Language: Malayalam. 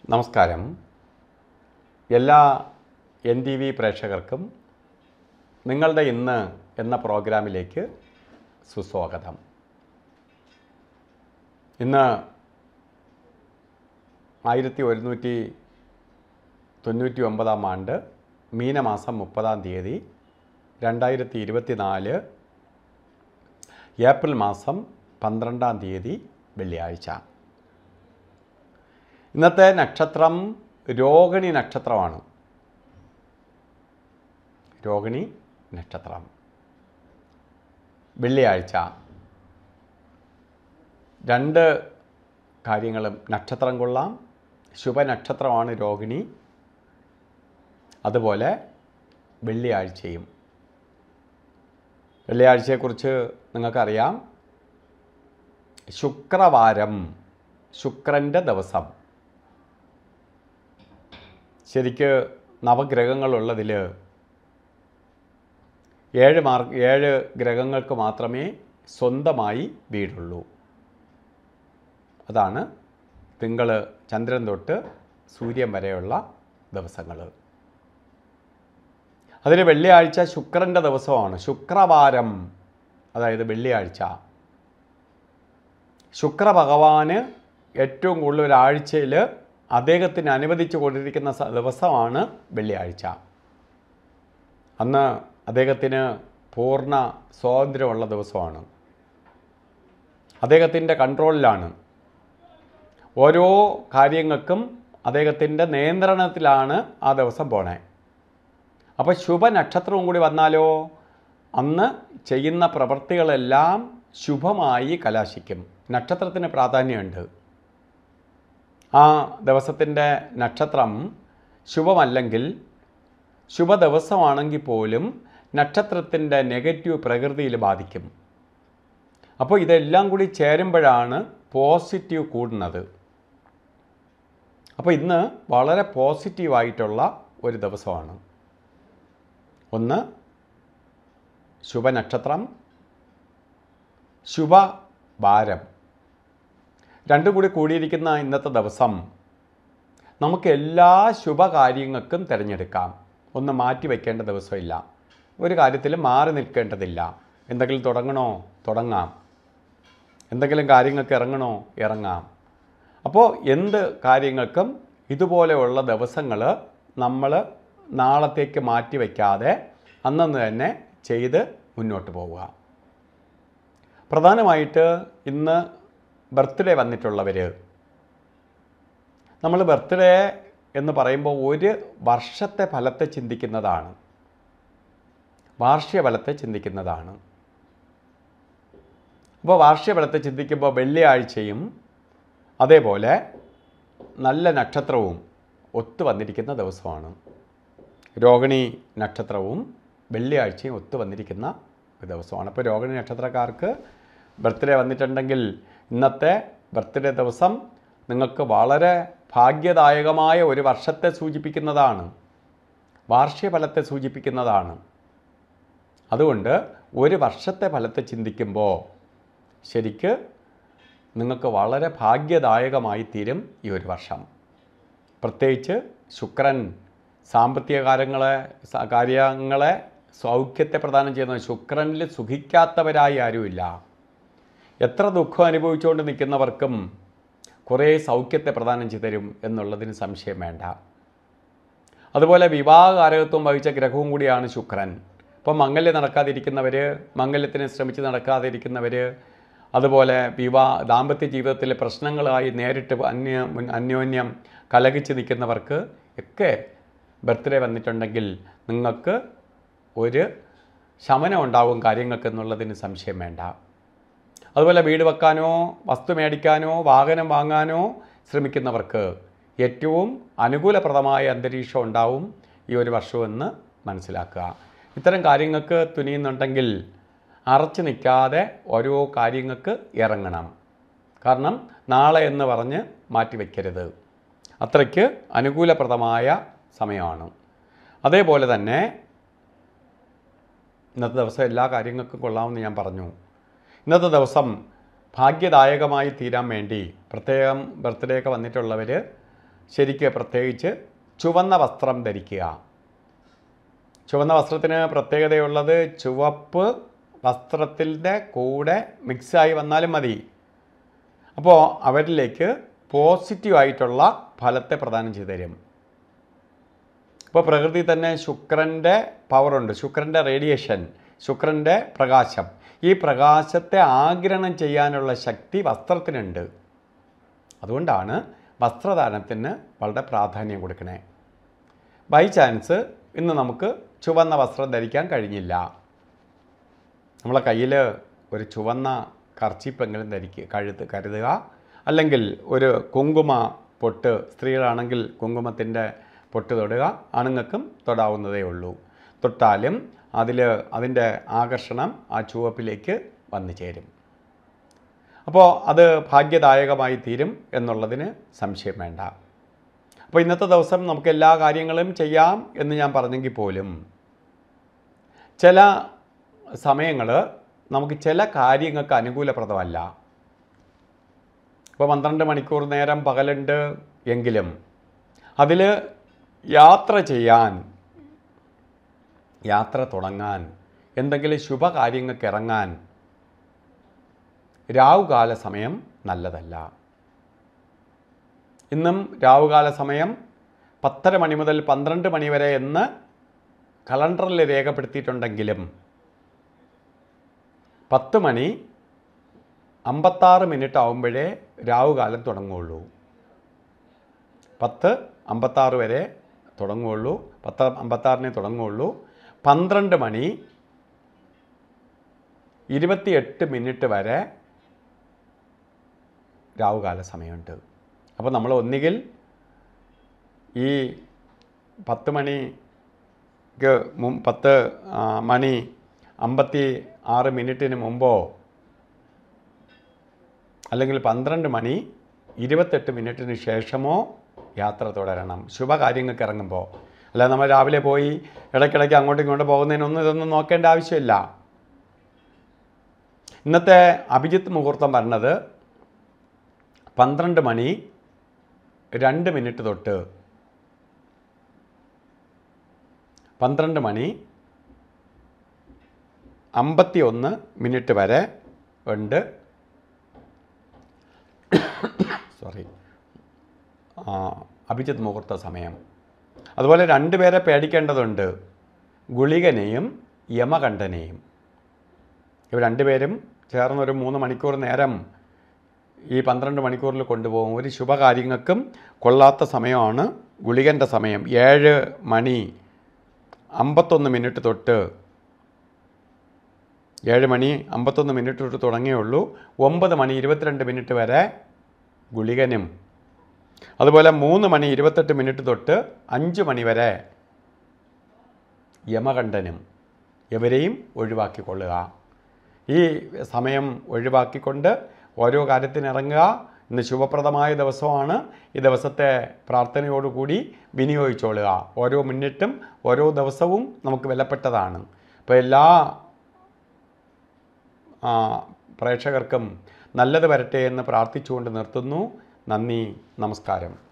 നമസ്കാരം. എല്ലാ NTV പ്രേക്ഷകർക്കും നിങ്ങളുടെ ഇന്ന് എന്ന പ്രോഗ്രാമിലേക്ക് സുസ്വാഗതം. ഇന്ന് 1199 ആണ്ട് മീനമാസം 30-ാം തീയതി 2024 ഏപ്രിൽ മാസം 12-ാം തീയതി വെള്ളിയാഴ്ച. ഇന്നത്തെ നക്ഷത്രം രോഹിണി നക്ഷത്രമാണ്. രോഹിണി നക്ഷത്രം വെള്ളിയാഴ്ച. രണ്ട് കാര്യങ്ങളും നക്ഷത്രം കൊള്ളാം. ശുഭനക്ഷത്രമാണ് രോഹിണി. അതുപോലെ വെള്ളിയാഴ്ചയും. വെള്ളിയാഴ്ചയെക്കുറിച്ച് നിങ്ങൾക്കറിയാം. ശുക്രവാരം, ശുക്രൻ്റെ ദിവസം. ശരിക്ക് നവഗ്രഹങ്ങളുള്ളതിൽ 7 ഗ്രഹങ്ങൾക്ക് മാത്രമേ സ്വന്തമായി വീടുള്ളൂ. അതാണ് തിങ്കൾ, ചന്ദ്രൻ തൊട്ട് സൂര്യൻ വരെയുള്ള ദിവസങ്ങൾ. അതിൽ വെള്ളിയാഴ്ച ശുക്രൻ്റെ ദിവസമാണ്. ശുക്രവാരം, അതായത് വെള്ളിയാഴ്ച. ശുക്രഭഗവാന് ഏറ്റവും കൂടുതൽ ഒരാഴ്ചയിൽ അദ്ദേഹത്തിന് അനുവദിച്ചു കൊണ്ടിരിക്കുന്ന ദിവസമാണ് വെള്ളിയാഴ്ച. അന്ന് അദ്ദേഹത്തിന് പൂർണ്ണ സ്വാതന്ത്ര്യമുള്ള ദിവസമാണ്. അദ്ദേഹത്തിൻ്റെ കൺട്രോളിലാണ്. ഓരോ കാര്യങ്ങൾക്കും അദ്ദേഹത്തിൻ്റെ നിയന്ത്രണത്തിലാണ് ആ ദിവസം പോണേ. അപ്പോൾ ശുഭനക്ഷത്രവും കൂടി വന്നാലോ അന്ന് ചെയ്യുന്ന പ്രവൃത്തികളെല്ലാം ശുഭമായി കലാശിക്കും. നക്ഷത്രത്തിന് പ്രാധാന്യമുണ്ട്. ആ ദിവസത്തിൻ്റെ നക്ഷത്രം ശുഭമല്ലെങ്കിൽ, ശുഭദിവസമാണെങ്കിൽ പോലും നക്ഷത്രത്തിൻ്റെ നെഗറ്റീവ് പ്രകൃതിയിൽ ബാധിക്കും. അപ്പോൾ ഇതെല്ലാം കൂടി ചേരുമ്പോഴാണ് പോസിറ്റീവ് കൂടുന്നത്. അപ്പോൾ ഇന്ന് വളരെ പോസിറ്റീവായിട്ടുള്ള ഒരു ദിവസമാണ്. ഒന്ന് ശുഭനക്ഷത്രം, ശുഭവാരം. രണ്ടും കൂടി കൂടിയിരിക്കുന്ന ഇന്നത്തെ ദിവസം നമുക്ക് എല്ലാ ശുഭകാര്യങ്ങൾക്കും തിരഞ്ഞെടുക്കാം. ഒന്ന് മാറ്റി വയ്ക്കേണ്ട ദിവസമില്ല. ഒരു കാര്യത്തിൽ മാറി നിൽക്കേണ്ടതില്ല. എന്തെങ്കിലും തുടങ്ങണോ തുടങ്ങാം, എന്തെങ്കിലും കാര്യങ്ങൾക്ക് ഇറങ്ങണോ ഇറങ്ങാം. അപ്പോൾ എന്ത് കാര്യങ്ങൾക്കും ഇതുപോലെയുള്ള ദിവസങ്ങൾ നമ്മൾ നാളത്തേക്ക് മാറ്റി വയ്ക്കാതെ അന്നന്ന് തന്നെ ചെയ്ത് മുന്നോട്ട് പോവുക. പ്രധാനമായിട്ട് ഇന്ന് ബർത്ത്ഡേ വന്നിട്ടുള്ളവർ, നമ്മൾ ബർത്ത്ഡേ എന്ന് പറയുമ്പോൾ ഒരു വർഷത്തെ ഫലത്തെ ചിന്തിക്കുന്നതാണ്, വാർഷിക ഫലത്തെ ചിന്തിക്കുന്നതാണ്. അപ്പോൾ വാർഷിക ഫലത്തെ ചിന്തിക്കുമ്പോൾ വെള്ളിയാഴ്ചയും അതേപോലെ നല്ല നക്ഷത്രവും ഒത്തു വന്നിരിക്കുന്ന ദിവസമാണ്. രോഹിണി നക്ഷത്രവും വെള്ളിയാഴ്ചയും ഒത്തു വന്നിരിക്കുന്ന ഒരു ദിവസമാണ്. അപ്പോൾ രോഹിണി നക്ഷത്രക്കാർക്ക് ബർത്ത്ഡേ വന്നിട്ടുണ്ടെങ്കിൽ ഇന്നത്തെ ബർത്ത്ഡേ ദിവസം നിങ്ങൾക്ക് വളരെ ഭാഗ്യദായകമായ ഒരു വർഷത്തെ സൂചിപ്പിക്കുന്നതാണ്, വാർഷിക ഫലത്തെ സൂചിപ്പിക്കുന്നതാണ്. അതുകൊണ്ട് ഒരു വർഷത്തെ ഫലത്തെ ചിന്തിക്കുമ്പോൾ ശരിക്ക് നിങ്ങൾക്ക് വളരെ ഭാഗ്യദായകമായി തീരും ഈ ഒരു വർഷം. പ്രത്യേകിച്ച് ശുക്രൻ സാമ്പത്തിക കാര്യങ്ങളെ സൗഖ്യത്തെ പ്രദാനം ചെയ്യുന്നത്. ശുക്രനിൽ സുഖിക്കാത്തവരായി ആരുമില്ല. എത്ര ദുഃഖം അനുഭവിച്ചുകൊണ്ട് നിൽക്കുന്നവർക്കും കുറേ സൗഖ്യത്തെ പ്രദാനം ചെയ്തു തരും എന്നുള്ളതിന് സംശയം വേണ്ട. അതുപോലെ വിവാഹകാരകത്വം വഹിച്ച ഗ്രഹവും കൂടിയാണ് ശുക്രൻ. ഇപ്പം മംഗല്യം നടക്കാതിരിക്കുന്നവർ, മംഗല്യത്തിന് ശ്രമിച്ച് നടക്കാതിരിക്കുന്നവർ, അതുപോലെ ദാമ്പത്യ ജീവിതത്തിലെ പ്രശ്നങ്ങളായി നേരിട്ട് അന്യോന്യം കലഹിച്ച് നിൽക്കുന്നവർക്ക് ഒക്കെ ബർത്ത്ഡേ വന്നിട്ടുണ്ടെങ്കിൽ നിങ്ങൾക്ക് ഒരു ശമനം ഉണ്ടാവും കാര്യങ്ങൾക്ക് എന്നുള്ളതിന് സംശയം വേണ്ട. അതുപോലെ വീട് വെക്കാനോ വസ്തു മേടിക്കാനോ വാഹനം വാങ്ങാനോ ശ്രമിക്കുന്നവർക്ക് ഏറ്റവും അനുകൂലപ്രദമായ അന്തരീക്ഷം ഉണ്ടാവും ഈ ഒരു വർഷമെന്ന് മനസ്സിലാക്കുക. ഇത്തരം കാര്യങ്ങൾക്ക് തുനിയുന്നുണ്ടെങ്കിൽ അറച്ചു നിൽക്കാതെ ഓരോ കാര്യങ്ങൾക്ക് ഇറങ്ങണം. കാരണം നാളെ എന്ന് പറഞ്ഞ് മാറ്റിവെക്കരുത്. അത്രയ്ക്ക് അനുകൂലപ്രദമായ സമയമാണ്. അതേപോലെ തന്നെ ഇന്നത്തെ ദിവസം എല്ലാ കാര്യങ്ങൾക്കും കൊള്ളാമെന്ന് ഞാൻ പറഞ്ഞു. ഇന്നത്തെ ദിവസം ഭാഗ്യദായകമായി തീരാൻ വേണ്ടി പ്രത്യേകം ബർത്ത്ഡേ ഒക്കെ വന്നിട്ടുള്ളവർ ശരിക്ക് പ്രത്യേകിച്ച് ചുവന്ന വസ്ത്രം ധരിക്കുക. ചുവന്ന വസ്ത്രത്തിന് പ്രത്യേകതയുള്ളത് ചുവപ്പ് വസ്ത്രത്തിൻ്റെ കൂടെ മിക്സായി വന്നാലും മതി. അപ്പോൾ അവരിലേക്ക് പോസിറ്റീവായിട്ടുള്ള ഫലത്തെ പ്രദാനം ചെയ്തു തരും. ഇപ്പോൾ പ്രകൃതി തന്നെ ശുക്രൻ്റെ പവറുണ്ട്, ശുക്രൻ്റെ റേഡിയേഷൻ, ശുക്രൻ്റെ പ്രകാശം. ഈ പ്രകാശത്തെ ആഗിരണം ചെയ്യാനുള്ള ശക്തി വസ്ത്രത്തിനുണ്ട്. അതുകൊണ്ടാണ് വസ്ത്രധാരണത്തിന് വളരെ പ്രാധാന്യം കൊടുക്കണേ. ബൈ ചാൻസ് ഇന്ന് നമുക്ക് ചുവന്ന വസ്ത്രം ധരിക്കാൻ കഴിഞ്ഞില്ല, നമ്മളെ കയ്യിൽ ഒരു ചുവന്ന കർച്ചീപ്പെങ്കിലും കരുതുക. അല്ലെങ്കിൽ ഒരു കുങ്കുമ പൊട്ട്, സ്ത്രീകളാണെങ്കിൽ കുങ്കുമത്തിൻ്റെ പൊട്ട് തൊടുക, ആണുങ്ങൾക്കും തൊടാവുന്നതേ ഉള്ളൂ. തൊട്ടാലും അതിൻ്റെ ആകർഷണം ആ ചുവപ്പിലേക്ക് വന്നു ചേരും. അപ്പോൾ അത് ഭാഗ്യദായകമായി തീരും എന്നുള്ളതിന് സംശയം വേണ്ട. അപ്പോൾ ഇന്നത്തെ ദിവസം നമുക്ക് എല്ലാ കാര്യങ്ങളും ചെയ്യാം എന്ന് ഞാൻ പറഞ്ഞെങ്കിൽ പോലും ചില സമയങ്ങൾ നമുക്ക് ചില കാര്യങ്ങൾക്ക് അനുകൂലപ്രദമല്ല. ഇപ്പോൾ 12 മണിക്കൂർ നേരം പകലുണ്ട് എങ്കിലും അതിൽ യാത്ര ചെയ്യാൻ, യാത്ര തുടങ്ങാൻ, എന്തെങ്കിലും ശുഭകാര്യങ്ങൾക്ക് ഇറങ്ങാൻ രാവുകാല സമയം നല്ലതല്ല. ഇന്നും രാവുകാല സമയം 10:30 മണി മുതൽ 12 മണി വരെ എന്ന് കലണ്ടറിൽ രേഖപ്പെടുത്തിയിട്ടുണ്ടെങ്കിലും 10 മണി 56 ആവുമ്പോഴേ രാവുകാലം തുടങ്ങുകയുള്ളൂ. 10:56 വരെ തുടങ്ങുകയുള്ളൂ, 10:56 തുടങ്ങുകയുള്ളൂ. 12 മണി 28 വരെ രാവുകാല സമയമുണ്ട്. അപ്പോൾ നമ്മൾ ഒന്നുകിൽ ഈ 10 മണിക്ക് 10 മണി 56 മുമ്പോ അല്ലെങ്കിൽ 12 മണി 28 ശേഷമോ യാത്ര തുടരണം ശുഭകാര്യങ്ങൾക്ക് ഇറങ്ങുമ്പോൾ. അല്ലാതെ നമ്മൾ രാവിലെ പോയി ഇടയ്ക്കിടയ്ക്ക് അങ്ങോട്ടും ഇങ്ങോട്ടും പോകുന്നതിനൊന്നും ഇതൊന്നും നോക്കേണ്ട ആവശ്യമില്ല. ഇന്നത്തെ അഭിജിത്ത് മുഹൂർത്തം പറഞ്ഞത് 12 മണി 2 തൊട്ട് 12 മണി 51 വരെ ഉണ്ട്. അഭിജിത്ത് മുഹൂർത്ത സമയം. അതുപോലെ 2 പേരെ പേടിക്കേണ്ടതുണ്ട്, ഗുളികനെയും യമകണ്ഠനെയും. ഇവർ 2 പേരും ചേർന്നൊരു 3 മണിക്കൂർ നേരം ഈ 12 മണിക്കൂറിൽ കൊണ്ടുപോകും. ഒരു ശുഭകാര്യങ്ങൾക്കും കൊള്ളാത്ത സമയമാണ് ഗുളികൻ്റെ സമയം. 7 മണി 51 തൊട്ട് 7 മണി 51 തൊട്ട് തുടങ്ങിയുള്ളൂ. 9 മണി 22 വരെ ഗുളികനും, അതുപോലെ 3 മണി 28 തൊട്ട് 5 മണി വരെ യമകണ്ഠനും. ഇവരെയും ഒഴിവാക്കിക്കൊള്ളുക. ഈ സമയം ഒഴിവാക്കിക്കൊണ്ട് ഓരോ കാര്യത്തിനിറങ്ങുക. ഇന്ന് ശുഭപ്രദമായ ദിവസമാണ്. ഈ ദിവസത്തെ പ്രാർത്ഥനയോടുകൂടി വിനിയോഗിച്ചോളുക. ഓരോ മിനിറ്റും ഓരോ ദിവസവും നമുക്ക് വിലപ്പെട്ടതാണ്. അപ്പോൾ എല്ലാ പ്രേക്ഷകർക്കും നല്ലത് വരട്ടെ എന്ന് പ്രാർത്ഥിച്ചുകൊണ്ട് നിർത്തുന്നു. നന്ദി, നമസ്കാരം.